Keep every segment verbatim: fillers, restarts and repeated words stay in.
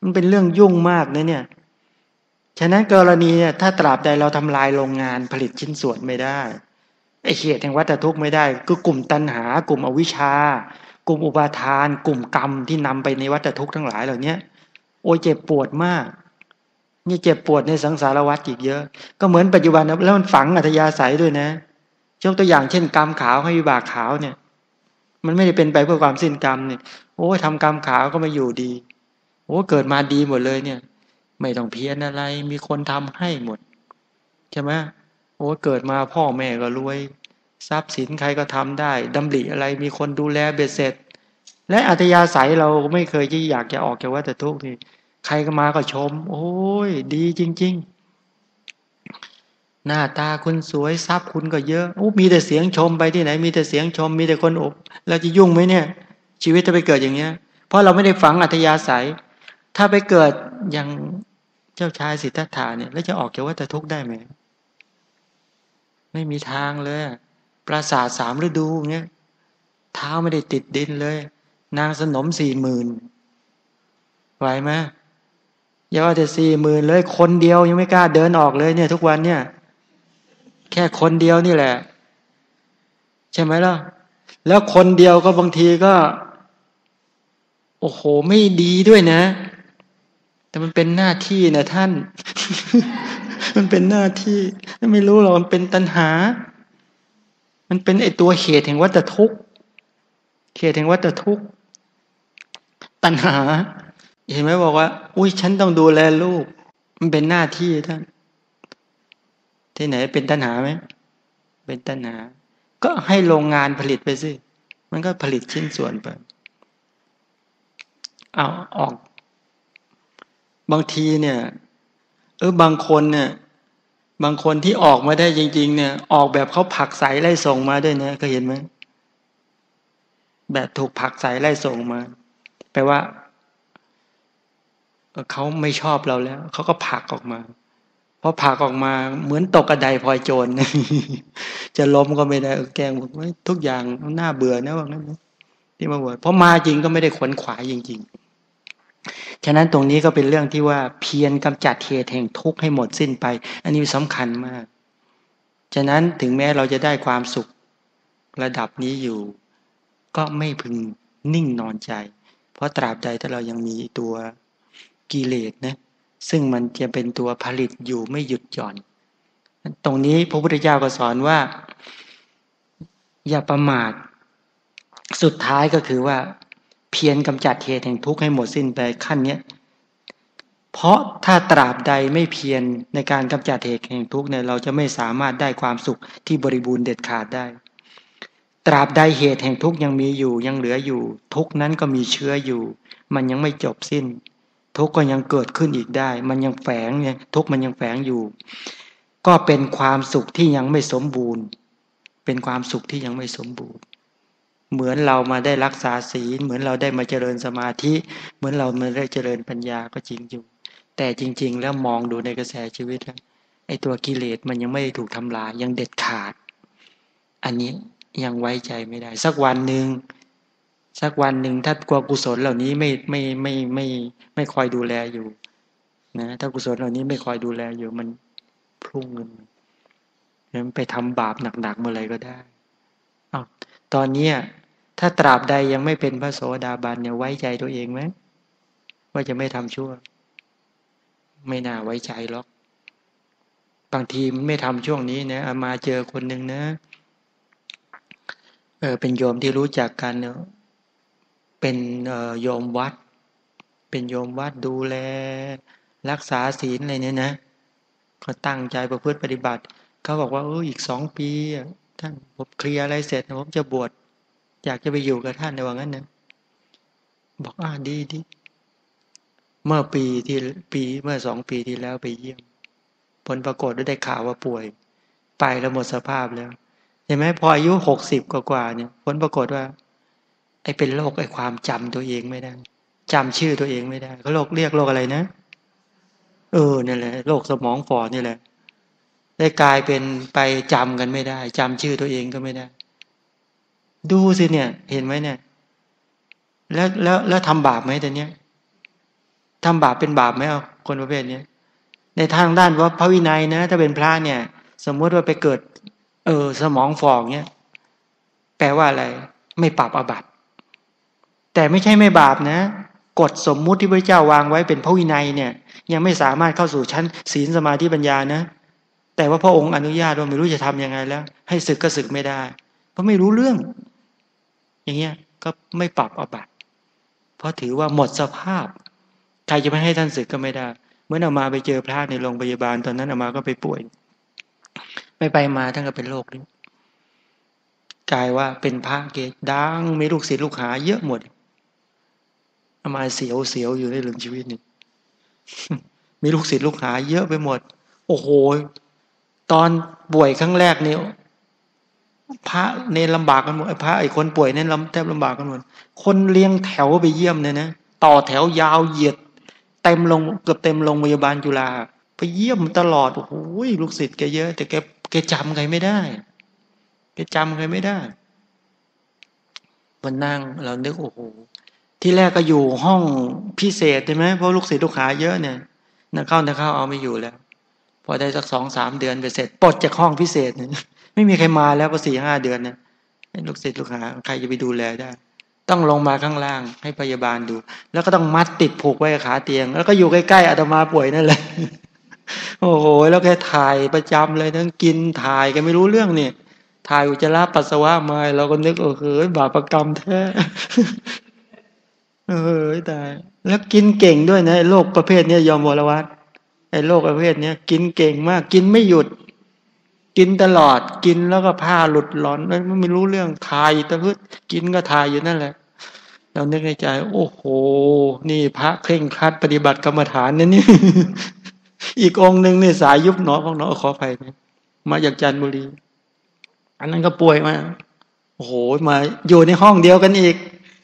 มันเป็นเรื่องยุ่งมากนะเนี่ยฉะนั้นกรณีเนี่ยถ้าตราบใดเราทำลายโรงงานผลิตชิ้นส่วนไม่ได้ไอ้เหตุแห่งวัฏทุกข์ไม่ได้คือกลุ่มตัณหากลุ่มอวิชชากลุ่มอุปาทานกลุ่มกรรมที่นำไปในวัฏทุกข์ทั้งหลายเหล่านี้โอ้ยเจ็บปวดมากนี่เจ็บปวดในสังสารวัฏอีกเยอะก็เหมือนปัจจุบันนะแล้วมันฝังอัธยาศัยด้วยนะยกตัวอย่างเช่นกรรมขาวให้วิบากขาวเนี่ยมันไม่ได้เป็นไปเพื่อความสิ้นกรรมเนี่ยโอ้ยทำกรรมขาวก็ไม่อยู่ดีโอ้เกิดมาดีหมดเลยเนี่ยไม่ต้องเพียรอะไรมีคนทำให้หมดใช่ไหมโอ้เกิดมาพ่อแม่ก็รวยทรัพย์สินใครก็ทำได้ดำริอะไรมีคนดูแลเบ็ดเสร็จและอัธยาศัยเราไม่เคยที่อยากจะออกจากวัฏทุกข์นี่ใครก็มาก็ชมโอ้ยดีจริงๆหน้าตาคุณสวยทรัพย์คุณก็เยอะโอ้มีแต่เสียงชมไปที่ไหนมีแต่เสียงชมมีแต่คนอบเราจะยุ่งไหมเนี่ยชีวิตจะไปเกิดอย่างเงี้ยเพราะเราไม่ได้ฝังอัธยาศัยถ้าไปเกิดอย่างเจ้าชายสิทธัตถะเนี่ยแล้วจะออกจากวัฏทุกข์ได้ไหมไม่มีทางเลยปราสาทสามฤดูเงี้ยเท้าไม่ได้ติดดินเลยนางสนมสี่หมื่นไหวไหมอย่าว่าแต่สี่หมื่นเลยคนเดียวยังไม่กล้าเดินออกเลยเนี่ยทุกวันเนี่ยแค่คนเดียวนี่แหละใช่ไหมล่ะแล้วคนเดียวก็บางทีก็โอ้โหไม่ดีด้วยนะแต่มันเป็นหน้าที่นะท่านมันเป็นหน้าที่ไม่รู้หรอกมันเป็นตัณหามันเป็นไอตัวเหตุแห่งวัฏทุกข์เหตุแห่งวัฏทุกข์ตัณหาเห็นไหมบอกว่าอุ้ยฉันต้องดูแลลูกมันเป็นหน้าที่ท่านที่ไหนเป็นตัณหาไหมเป็นตัณหาก็ให้โรงงานผลิตไปสิมันก็ผลิตชิ้นส่วนไปเอาออกบางทีเนี่ยเออบางคนเนี่ยบางคนที่ออกมาได้จริงๆเนี่ยออกแบบเขาผลักใสไล่ส่งมาด้วยนะเคยเห็นไหมแบบถูกผลักใสไล่ส่งมาแปลว่าเขาไม่ชอบเราแล้วเขาก็ผลักออกมาพอผลักออกมาเหมือนตกกระไดพลอยโจร จะล้มก็ไม่ได้แกล้งบอกว่าทุกอย่างน่าเบื่อนะว่างั้นที่มาบวชเพราะมาจริงก็ไม่ได้ขวนขวายจริงๆฉะนั้นตรงนี้ก็เป็นเรื่องที่ว่าเพียรกำจัดเหตุแห่งทุกข์ให้หมดสิ้นไปอันนี้สำคัญมากฉะนั้นถึงแม้เราจะได้ความสุขระดับนี้อยู่ก็ไม่พึงนิ่งนอนใจเพราะตราบใดถ้าเรายังมีตัวกิเลสนะซึ่งมันจะเป็นตัวผลิตอยู่ไม่หยุดหย่อนตรงนี้พระพุทธเจ้าก็สอนว่าอย่าประมาทสุดท้ายก็คือว่าเพียรกำจัดเหตุแห่งทุกข์ให้หมดสิ้นไปขั้นเนี้ยเพราะถ้าตราบใดไม่เพียรในการกำจัดเหตุแห่งทุกข์เนี่ยเราจะไม่สามารถได้ความสุขที่บริบูรณ์เด็ดขาดได้ตราบใดเหตุแห่งทุกข์ยังมีอยู่ยังเหลืออยู่ทุกข์นั้นก็มีเชื้ออยู่มันยังไม่จบสิ้นทุกข์ก็ยังเกิดขึ้นอีกได้มันยังแฝงเนี่ยทุกข์มันยังแฝงอยู่ก็เป็นความสุขที่ยังไม่สมบูรณ์เป็นความสุขที่ยังไม่สมบูรณ์เหมือนเรามาได้รักษาศีลเหมือนเราได้มาเจริญสมาธิเหมือนเรามาได้เจริญปัญญาก็จริงอยู่แต่จริงๆแล้วมองดูในกระแสชีวิตแล้วไอ้ตัวกิเลสมันยังไม่ถูกทำลายยังเด็ดขาดอันนี้ยังไว้ใจไม่ได้สักวันหนึ่งสักวันหนึ่งถ้ากลัวกุศลเหล่านี้ไม่ไม่ไม่ไม่ไม่คอยดูแลอยู่นะถ้ากุศลเหล่านี้ไม่คอยดูแลอยู่มันพุ่งเงินมันไปทำบาปหนักๆเมื่อไรก็ได้อ้าวตอนนี้ถ้าตราบใดยังไม่เป็นพระโสดาบันเนี่ยไว้ใจตัวเองไหมว่าจะไม่ทำชั่วไม่น่าไว้ใจหรอกบางทีมันไม่ทำช่วงนี้นะมาเจอคนหนึ่งนะเออเป็นโยมที่รู้จักกันเนาะเป็นเอ่อโยมวัดเป็นโยมวัดดูแลรักษาศีลอะไรเนี่ยนะก็ตั้งใจประพฤติปฏิบัติเขาบอกว่าเอออีกสองปีท่านผมเคลียร์อะไรเสร็จผมจะบวชอยากจะไปอยู่กับท่านในว่างั้นนะบอกอ่าดีดีเมื่อปีที่ปีเมื่อสองปีที่แล้วไปเยี่ยมผลปรากฏว่าได้ข่าวว่าป่วยไปแล้วหมดสภาพแล้วเห็นไหมพออายุหกสิบกว่าๆเนี่ยผลปรากฏว่าไอ้เป็นโรคไอ้ความจำตัวเองไม่ได้จำชื่อตัวเองไม่ได้เขาโรคเรียกโรคอะไรนะเออนี่นแหละโรคสมองฝ่อนี่แหละได้กลายเป็นไปจำกันไม่ได้จำชื่อตัวเองก็ไม่ได้ดูสิเนี่ยเห็นไหมเนี่ยแล้วแล้วแล้วทำบาปไหมแต่เนี้ยทำบาปเป็นบาปไหมเอาคนประเภทนี้ในทางด้านว่าพระวินัยนะถ้าเป็นพระเนี่ยสมมติว่าไปเกิดเออสมองฝ่อเนี่ยแปลว่าอะไรไม่ปรับอาบัติแต่ไม่ใช่ไม่บาปนะกฎสมมุติที่พระเจ้าวางไว้เป็นพระวินัยเนี่ยยังไม่สามารถเข้าสู่ชั้นศีลสมาธิปัญญานะแต่ว่าพระองค์อนุญาตว่าไม่รู้จะทำยังไงแล้วให้ศึกก็ศึกไม่ได้เพราะไม่รู้เรื่องอย่างเงี้ยก็ไม่ปรับอาบัติเพราะถือว่าหมดสภาพใครจะไม่ให้ท่านศึกก็ไม่ได้เมื่ออามาไปเจอพระในโรงพยาบาลตอนนั้นอามาก็ไปป่วยไปไปมาท่านก็เป็นโรคนี้กลายว่าเป็นพระเกศดังมีลูกศิษย์ลูกหาเยอะหมดอามาเสียวเสียวอยู่ในเรื่องชีวิตนี่มีลูกศิษย์ลูกหาเยอะไปหมดโอ้โหตอนป่วยครั้งแรกเนี่ยพระเนรลำบากกันหมดพระไอ้คนป่วยเนี่ยแทบลำบากกันหมดคนเลี้ยงแถวไปเยี่ยมเนี่ยนะต่อแถวยาวเหยียดเต็มลงเกือบเต็มโรงพยาบาลจุฬาไปเยี่ยมตลอดโอ้โหลูกศิษย์แกเยอะแต่แกแกจำใครไม่ได้แกจำใครไม่ได้วันนั่งเรานึกโอ้โหที่แรกก็อยู่ห้องพิเศษใช่ไหมเพราะลูกศิษย์ลูกหาเยอะเนี่ยนักเข้านักเข้าเอาไม่อยู่แล้วพอได้สักสองสามเดือนไปเสร็จปลดจากห้องพิเศษเนี่ยไม่มีใครมาแล้วพอสี่ห้าเดือนเนี่ยลูกศิษย์ลูกหาใครจะไปดูแลได้ต้องลงมาข้างล่างให้พยาบาลดูแล้วก็ต้องมัดติดผูกไว้กับขาเตียงแล้วก็อยู่ใกล้ๆอาตมาป่วยนั่นแหละโอ้โหแล้วแกถ่ายประจำเลยทั้งกินถ่ายแกไม่รู้เรื่องเนี่ยถ่ายอุจจาระปัสสาวะมาเราก็นึกเออเฮ้ยบาปกรรมแท้เออตายแล้วกินเก่งด้วยนะโรคประเภทนี้ยอมวรวัตไอ้โรคประเภทนี้กินเก่งมากกินไม่หยุดกินตลอดกินแล้วก็ผ้าหลุดหลอนไม่ไม่รู้เรื่องถ่ายตะพึดกินก็ถ่ายอยู่นั่นแหละเรานึกในใจโอ้โหนี่พระเคร่งครัดปฏิบัติกรรมฐานนะนี่ อีกองค์หนึ่งนี่สายยุบหนอของหนอขอไปนะมาจากจันทบุรีอันนั้นก็ป่วยมาโอ้โหมาอยู่ในห้องเดียวกันอีก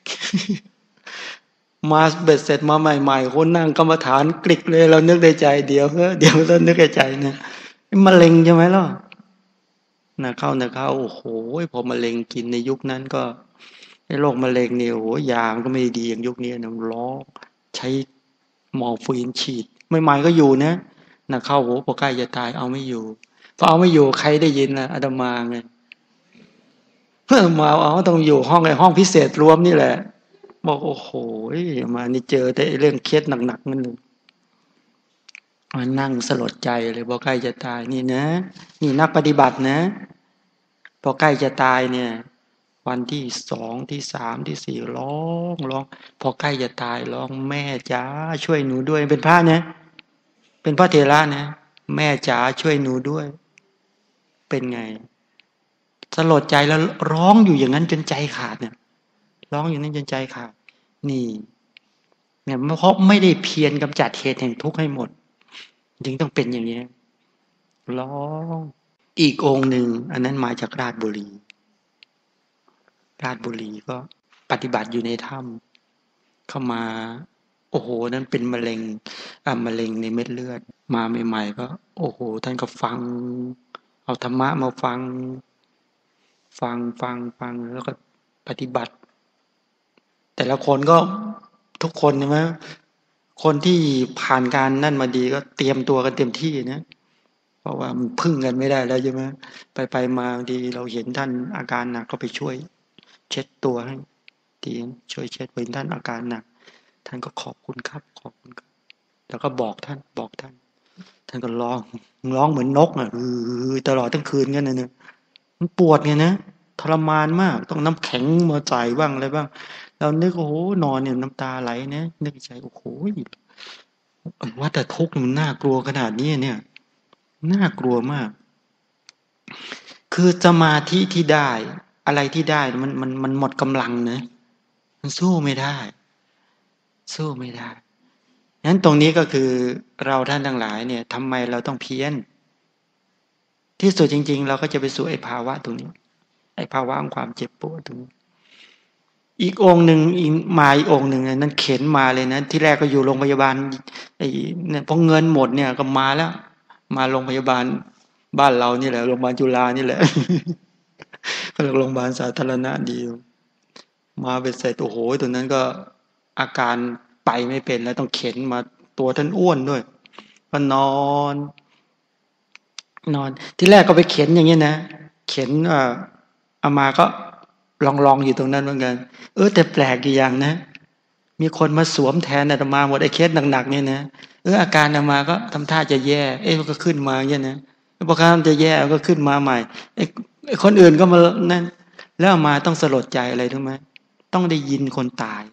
มาเบ็ดเสร็จมาใหม่ๆคนนั่งกรรมฐานกลิกเลยเรานึกในใจเดี๋ยวเฮ้เดี๋ยวเรานึกในใจนะมะเร็งใช่ไหมล่ะนะเข้านะเข้าโอ้โหพอมะเร็งกินในยุคนั้นก็ไอ้โรคมะเร็งเนี่ยโอ้ยามันก็ไม่ดีอย่างยุคนี้นะล้อใช้มอร์ฟีนฉีดใหม่ๆก็อยู่นะนะเข้าโหพอใกล้จะตายเอาไม่อยู่พอเอาไม่อยู่ใครได้ยินนะอาตมาไงเพื่อมาเอาต้องอยู่ห้องไอ้ห้องพิเศษรวมนี่แหละบอกโอ้โหมานี่เจอแต่เรื่องเครียดหนักๆนั่นเลยมานั่งสลดใจเลยพอใกล้จะตายนี่นะนี่นักปฏิบัตินะพอใกล้จะตายเนี่ยวันที่สองที่สามที่สี่ร้องร้องพอใกล้จะตายร้องแม่จ๋าช่วยหนูด้วยเป็นพระนะเป็นพระเถระนะแม่จ๋าช่วยหนูด้วยเป็นไงสลดใจแล้วร้องอยู่อย่างนั้นจนใจขาดเนี่ยร้องอยู่นั้นจนใจขาดนี่เนี่ยเพราะไม่ได้เพียรกำจัดเหตุแห่งทุกข์ให้หมดจึงต้องเป็นอย่างนี้ร้องอีกองค์หนึ่งอันนั้นมาจากราชบุรีราชบุรีก็ปฏิบัติอยู่ในถ้ำเข้ามาโอ้โหนั้นเป็นมะเร็งอ่ามะเร็งในเม็ดเลือดมาใหม่ๆก็โอ้โหท่านก็ฟังเอาธรรมะมาฟังฟังฟังฟังแล้วก็ปฏิบัติแต่ละคนก็ทุกคนใช่ไหมคนที่ผ่านการนั่นมาดีก็เตรียมตัวกันเต็มที่นะเพราะว่ามันพึ่งกันไม่ได้แล้วใช่ไหมไปไปมาดีเราเห็นท่านอาการหนักก็ไปช่วยเช็ดตัวให้ทีช่วยเช็ดเป็นท่านอาการหนักท่านก็ขอบคุณครับขอบคุณครับแล้วก็บอกท่านบอกท่านท่านก็ร้องร้องเหมือนนกอ่ะเออตลอดทั้งคืนกันนะเนี่ยมันปวดไงนะทรมานมากต้องน้ำแข็งมาใส่บ้างอะไรบ้างเรานึกโอ้โหนอนเนี่ยน้ำตาไหลนะนึกใจโอ้โหว่าแต่ทุกข์มันน่ากลัวขนาดนี้เนี่ยน่ากลัวมากคือสมาธิที่ได้อะไรที่ได้มันมันมันหมดกำลังนะมันสู้ไม่ได้สู้ไม่ได้งั้นตรงนี้ก็คือเราท่านทั้งหลายเนี่ยทำไมเราต้องเพี้ยนที่สุดจริงๆเราก็จะไปสู่ไอ้ภาวะตรงนี้ไอ้ภาวะของความเจ็บปวดตรงนี้อีกองค์หนึ่งอีกมาอีกองค์หนึ่งนั้นเข็นมาเลยนะที่แรกก็อยู่โรงพยาบาลไอ้เนี่ยพอเงินหมดเนี่ยก็มาแล้วมาโรงพยาบาลบ้านเรานี่แหละโรงพยาบาลจุฬานี่แหละก็เรียกโรงพยาบาลสาธารณะดีมาเป็นเสร็จโอ้โหตอนนั้นก็อาการไปไม่เป็นแล้วต้องเข็นมาตัวท่านอ้วนด้วยก็นอนนอนที่แรกก็ไปเข็นอย่างนี้นะเข็นเอ่ออามาก็ลองลองอยู่ตรงนั้นเหมือนกันเออแต่แปลกอีกอย่างนะมีคนมาสวมแทนอาตมาหมดไอ้เคสหนักๆเนี่ยนะเอออาการอามาก็ทำท่าจะแย่เอ๊ะก็ขึ้นมาอย่างนี้นะพอการจะแย่ก็ขึ้นมาใหม่ไอ้ไอ้คนอื่นก็มานั่นแล้วอามาต้องสลดใจอะไรรู้ไหมต้องได้ยินคนตาย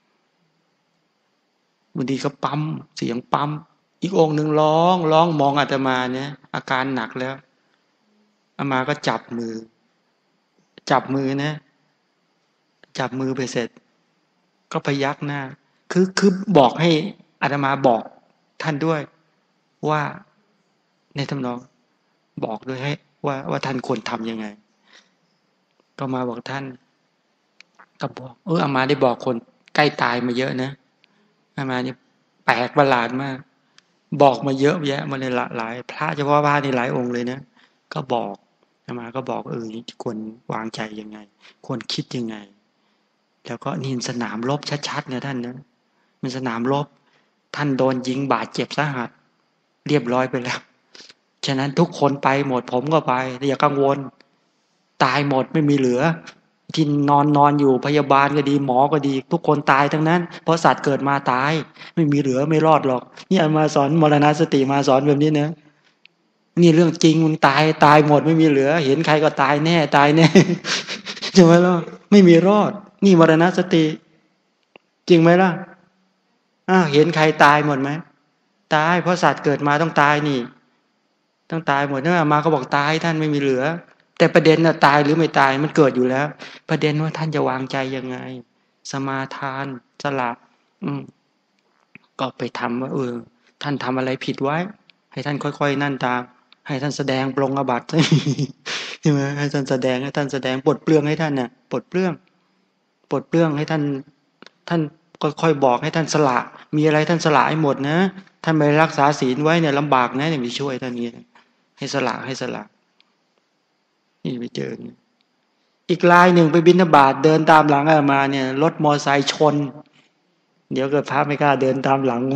บางทีก็ปั๊มเสียงปั๊มอีกองค์หนึ่งร้องร้องมองอาตมาเนี่ยอาการหนักแล้วอามาก็จับมือจับมือนะจับมือไปเสร็จก็พยักหน้าคือคือบอกให้อาตมาบอกท่านด้วยว่าในทำนองบอกด้วยให้ว่าว่าท่านควรทำยังไงก็มาบอกท่านก็บอกเอออามาได้บอกคนใกล้ตายมาเยอะนะอามานี่แปลกประหลาดมากบอกมาเยอะแยะมาเลยหลายพระเฉพาะพระนี่หลายองค์เลยนะก็บอกอามาก็บอกเออควรวางใจยังไงควรคิดยังไงแล้วก็นี่สนามรบชัดๆนะท่านนะมันสนามรบท่านโดนยิงบาดเจ็บสาหัสเรียบร้อยไปแล้วฉะนั้นทุกคนไปหมดผมก็ไปอย่ากังวลตายหมดไม่มีเหลือที่นอนนอนอยู่พยาบาลก็ดีหมอก็ดีทุกคนตายทั้งนั้นเพราะสัตว์เกิดมาตายไม่มีเหลือไม่รอดหรอกนี่อามาสอนมรณสติมาสอนแบบนี้นะนี่เรื่องจริงมึงตายตายหมดไม่มีเหลือเห็นใครก็ตายแน่ตายแน่ใช่ไหมล่ะไม่มีรอดนี่มรณสติจริงไหมล่ะอ้าวเห็นใครตายหมดไหมตายเพราะสัตว์เกิดมาต้องตายนี่ต้องตายหมดนะอามาก็บอกตายท่านไม่มีเหลือแต่ประเด็นน่ะตายหรือไม่ตายมันเกิดอยู่แล้วประเด็นว่าท่านจะวางใจยังไงสมาทานสละอืมก็ไปทำว่าเออท่านทำอะไรผิดไว้ให้ท่านค่อยๆนั่นตามให้ท่านแสดงปรงอาบัติใช่ไหมให้ท่านแสดงให้ท่านแสดงปลดเปลื้องให้ท่านเนี่ยปลดเปลื้องปลดเปลื้องให้ท่านท่านค่อยๆบอกให้ท่านสละมีอะไรท่านสละให้หมดนะท่านไปรักษาศีลไว้เนี่ยลำบากนะเนี่ยไปช่วยท่านนี้ให้สละให้สละนี่ไปเจออีกรายหนึ่งไปบิณฑบาตเดินตามหลังอามาเนี่ยรถมอไซค์ชนเดี๋ยวเกิดพระไม่กล้าเดินตามหลัง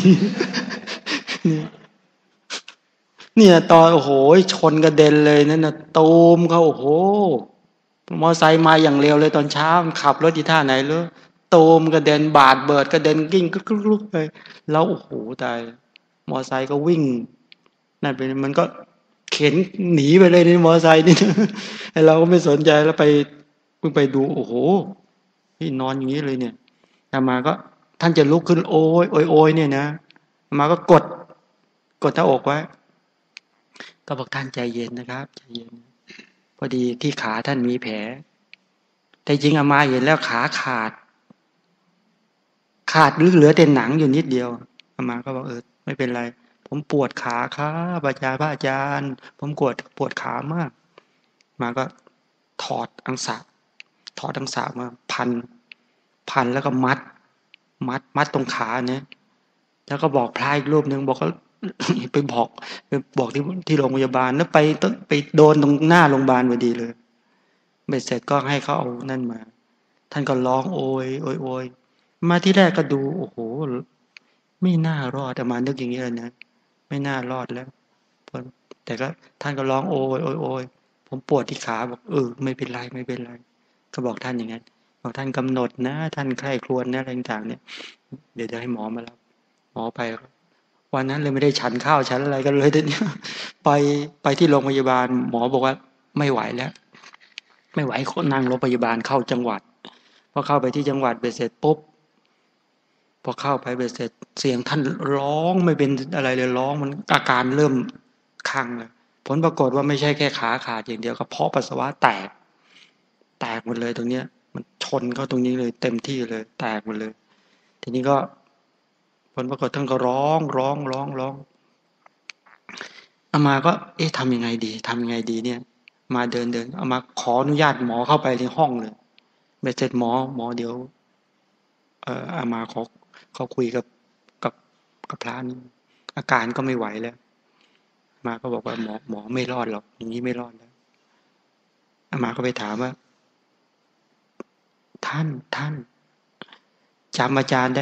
เนี่ยตอนโอ้โหชนกระเด็นเลยนั่นน่ะตูมเขาโอ้โหมอไซค์มาอย่างเร็วเลยตอนเช้าขับรถที่ท่าไหนเลยตูมกระเด็นบาดเบิดกระเด็นกิ้งกลุกๆเลยแล้วโอ้โหตายมอไซค์ก็วิ่งนั่นเป็นมันก็เข็นหนีไปเลยในมอไซค์นี่ไอเราก็ไม่สนใจแล้วไปเพิ่งไปดูโอ้โหพี่นอนอย่างนี้เลยเนี่ยอามาก็ท่านจะลุกขึ้นโอยโอยโอยเนี่ยนะอามาก็กดกดหน้าอกไว้ก็บอกท่านใจเย็นนะครับใจเย็นพอดีที่ขาท่านมีแผลแต่จริงอามาเห็นแล้วขาขาดขาดหรือเหลือแต่หนังอยู่นิดเดียวอามาก็บอกเออไม่เป็นไรผมปวดขาครับอาจารย์พระอาจารย์ผมปวดปวดขามากมาก็ถอดอังสะถอดอังสะมาพันพันแล้วก็มัดมัดมัดตรงขาเนี่ยแล้วก็บอกพระอีกรูปหนึ่งบอกเขาไปบอกไปบอกที่ที่โรงพยาบาลแล้วไปไปโดนตรงหน้าโรงพยาบาลพอดีเลยเบ็ดเสร็จก็ให้เขาเอานั่นมาท่านก็ร้องโอยโอยโอยมาที่แรกก็ดูโอ้โหไม่น่ารอดแต่มานึกอย่างนี้เลยนะไม่น่ารอดแล้วแต่ก็ท่านก็ร้องโอยโอยโอยผมปวดที่ขาบอกเออไม่เป็นไรไม่เป็นไรก็บอกท่านอย่างนั้นบอกท่านกำหนดนะท่านใคร่ครวญนะอะไรต่างๆเนี่ยเดี๋ยวจะให้หมอมาแล้วหมอไปวันนั้นเลยไม่ได้ฉันข้าวฉันอะไรกันเลยเดี๋ยวนี้ไปไปที่โรงพยาบาลหมอบอกว่าไม่ไหวแล้วไม่ไหวคนนั่งรถพยาบาลเข้าจังหวัดพอเข้าไปที่จังหวัดเบ็ดเสร็จปุ๊บพอเข้าไปเบ็ดเสร็จเสียงท่านร้องไม่เป็นอะไรเลยร้องมันอาการเริ่มคังเลยผลปรากฏว่าไม่ใช่แค่ขาขาดอย่างเดียวกระเพาะปัสสาวะแตกแตกหมดเลยตรงเนี้ยมันชนเข้าตรงนี้เลยเต็มที่เลยแตกหมดเลยทีนี้ก็ผลปรากฏท่านก็ร้องร้องร้องร้องอามาก็เอ๊ะทำยังไงดีทำยังไงดีเนี่ยมาเดินเดินเอามาขออนุญาตหมอเข้าไปในห้องเลยเบ็ดเสร็จหมอหมอเดี๋ยวเอ่ออามาขอเขาคุยกับกับกับพระนี่อาการก็ไม่ไหวแล้วมาก็บอกว่าหมอหมอไม่รอดหรอกอย่างนี้ไม่รอดแล้วอามาก็ไปถามว่าท่านท่านจำอาจารย์ได้ไหมขา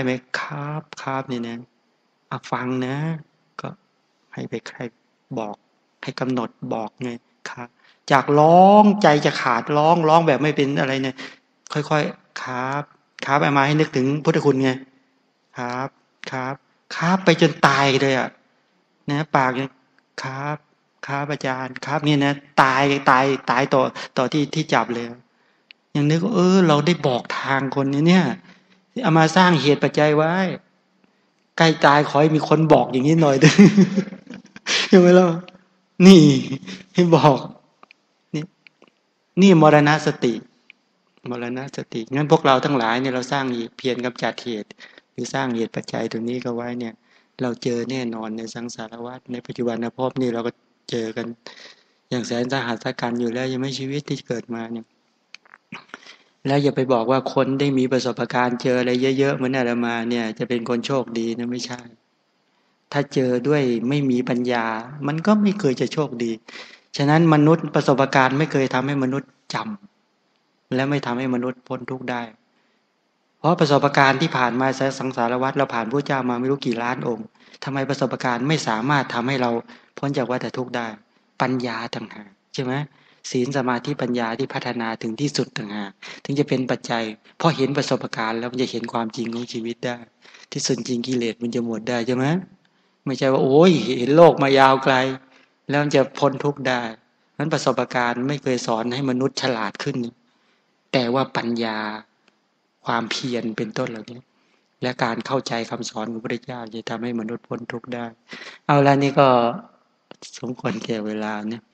ครับครับนี่นะอ่ะฟังนะก็ให้ไปใครบอกให้กำหนดบอกไงครับจากร้องใจจะขาดร้องร้องแบบไม่เป็นอะไรเนี่ยค่อยๆครับครับเอามาให้นึกถึงพุทธคุณไงครับครับครับไปจนตายเลยอ่ะนะปากเนี่ยครับครับอาจารย์ครับเนี่ยนะตายตายตายต่อต่อที่ที่จับเลยยังนึกว่าเออเราได้บอกทางคนนี้เนี่ยเอามาสร้างเหตุปัจจัยไว้ใกล้ตายขอให้มีคนบอกอย่างนี้หน่อยด้วยใช่ไหมล่ะนี่ให้บอกนี่นี่มรณสติมรณสติงั้นพวกเราทั้งหลายเนี่ยเราสร้างเพียรกำจัดเหตุหรือสร้างเหตุปัจจัยตรงนี้ก็ไว้เนี่ยเราเจอแน่นอนในสังสารวัฏในปัจจุบันภพนี่เราก็เจอกันอย่างแสนสาหัสกันอยู่แล้วยังไม่ชีวิตที่เกิดมาเนี่ยแล้วอย่าไปบอกว่าคนได้มีประสบการณ์เจออะไรเยอะๆเหมือนอาตมาเนี่ยจะเป็นคนโชคดีนะไม่ใช่ถ้าเจอด้วยไม่มีปัญญามันก็ไม่เคยจะโชคดีฉะนั้นมนุษย์ประสบการณ์ไม่เคยทำให้มนุษย์จำและไม่ทำให้มนุษย์พ้นทุกข์ได้ เพราะประสบการณ์ที่ผ่านมาสังสารวัฏเราผ่านพระเจ้ามาไม่รู้กี่ล้านองค์ทำไมประสบการณ์ไม่สามารถทำให้เราพ้นจากวัฏทุกข์ได้ปัญญาต่างหากใช่ไหมศีลสมาธิปัญญาที่พัฒนาถึงที่สุดต่างหากถึงจะเป็นปัจจัยพอเห็นประสบการณ์แล้วมันจะเห็นความจริงของชีวิตได้ที่สุดจริงกิเลสมันจะหมดได้ใช่ไหมไม่ใช่ว่าโอ้ยเห็นโลกมายาวไกลแล้วมันจะพ้นทุกข์ได้นั้นประสบการณ์ไม่เคยสอนให้มนุษย์ฉลาดขึ้นแต่ว่าปัญญาความเพียรเป็นต้นเหล่านี้และการเข้าใจคำสอนของพระพุทธเจ้าจะทำให้มนุษย์พ้นทุกข์ได้เอาละนี่ก็สมควรแก่เวลาเนี่ย